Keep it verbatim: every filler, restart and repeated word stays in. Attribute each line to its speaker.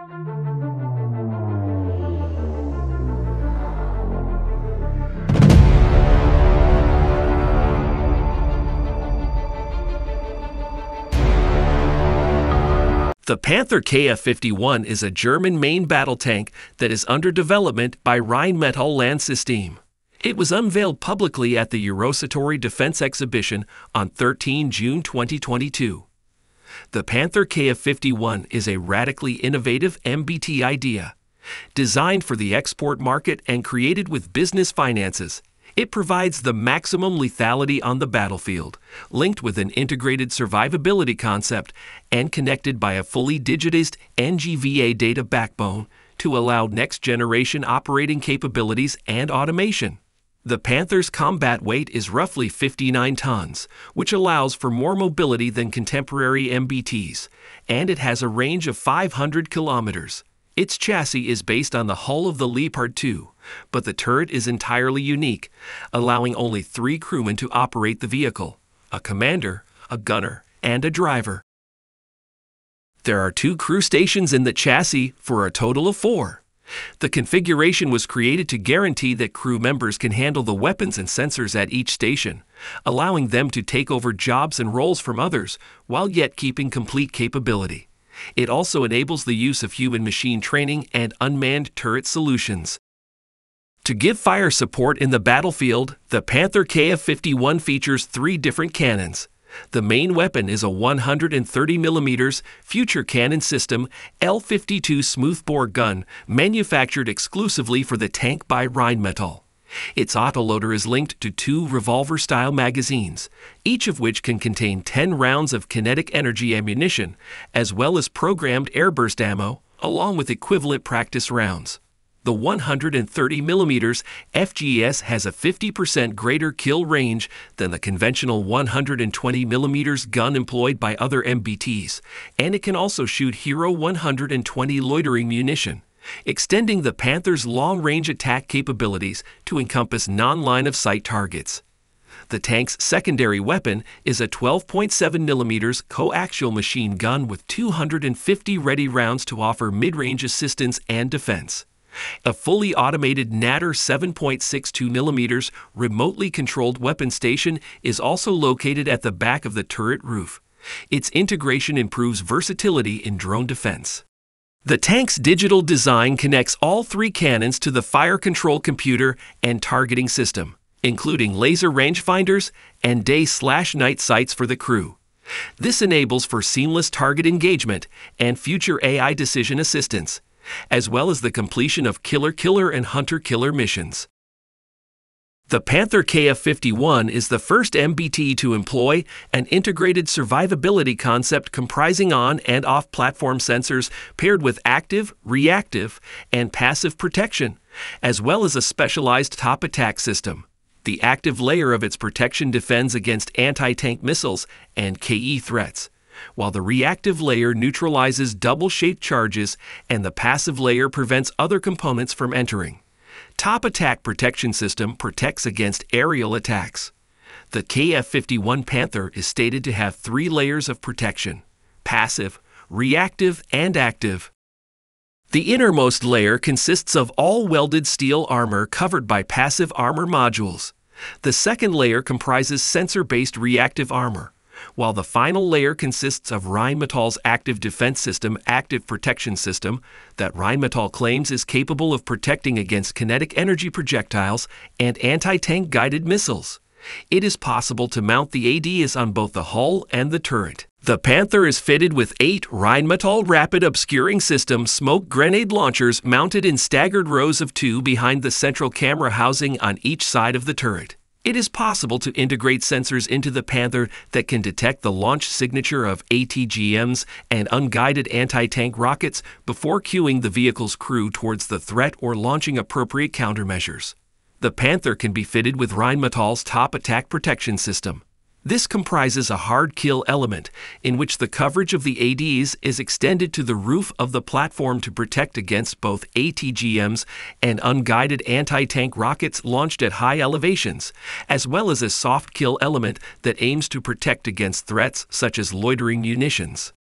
Speaker 1: The Panther K F fifty-one is a German main battle tank that is under development by RHEINMETALL Landsysteme. It was unveiled publicly at the Eurosatory Defence Exhibition on the thirteenth of June twenty twenty-two. The Panther K F fifty-one is a radically innovative M B T idea. Designed for the export market and created with business finances, it provides the maximum lethality on the battlefield, linked with an integrated survivability concept and connected by a fully digitized N G V A data backbone to allow next-generation operating capabilities and automation. The Panther's combat weight is roughly fifty-nine tons, which allows for more mobility than contemporary M B Ts, and it has a range of five hundred kilometers. Its chassis is based on the hull of the Leopard two, but the turret is entirely unique, allowing only three crewmen to operate the vehicle: a commander, a gunner, and a driver. There are two crew stations in the chassis for a total of four. The configuration was created to guarantee that crew members can handle the weapons and sensors at each station, allowing them to take over jobs and roles from others while yet keeping complete capability. It also enables the use of human-machine training and unmanned turret solutions. To give fire support in the battlefield, the Panther K F fifty-one features three different cannons. The main weapon is a one hundred thirty millimeter Future Cannon System L fifty-two smoothbore gun manufactured exclusively for the tank by RHEINMETALL. Its autoloader is linked to two revolver-style magazines, each of which can contain ten rounds of kinetic energy ammunition, as well as programmed airburst ammo, along with equivalent practice rounds. The one hundred thirty millimeter F G S has a fifty percent greater kill range than the conventional one hundred twenty millimeter gun employed by other M B Ts, and it can also shoot Hero one hundred twenty loitering munition, extending the Panther's long-range attack capabilities to encompass non-line-of-sight targets. The tank's secondary weapon is a twelve point seven millimeter coaxial machine gun with two hundred fifty ready rounds to offer mid-range assistance and defense. A fully automated Natter seven point six two millimeter remotely controlled weapon station is also located at the back of the turret roof. Its integration improves versatility in drone defense. The tank's digital design connects all three cannons to the fire control computer and targeting system, including laser rangefinders and day-slash-night sights for the crew. This enables for seamless target engagement and future A I decision assistance, as well as the completion of killer-killer and hunter-killer missions. The Panther K F fifty-one is the first M B T to employ an integrated survivability concept comprising on- and off-platform sensors paired with active, reactive, and passive protection, as well as a specialized top attack system. The active layer of its protection defends against anti-tank missiles and K E threats, while the reactive layer neutralizes double-shaped charges and the passive layer prevents other components from entering. Top Attack Protection System protects against aerial attacks. The K F fifty-one Panther is stated to have three layers of protection: passive, reactive, and active. The innermost layer consists of all-welded steel armor covered by passive armor modules. The second layer comprises sensor-based reactive armor, while the final layer consists of RHEINMETALL's Active Defense System Active Protection System that RHEINMETALL claims is capable of protecting against kinetic energy projectiles and anti-tank guided missiles. It is possible to mount the A Ds on both the hull and the turret. The Panther is fitted with eight RHEINMETALL Rapid Obscuring System smoke grenade launchers mounted in staggered rows of two behind the central camera housing on each side of the turret. It is possible to integrate sensors into the Panther that can detect the launch signature of A T G Ms and unguided anti-tank rockets before cueing the vehicle's crew towards the threat or launching appropriate countermeasures. The Panther can be fitted with RHEINMETALL's Top Attack Protection System. This comprises a hard kill element in which the coverage of the A Ds is extended to the roof of the platform to protect against both A T G Ms and unguided anti-tank rockets launched at high elevations, as well as a soft kill element that aims to protect against threats such as loitering munitions.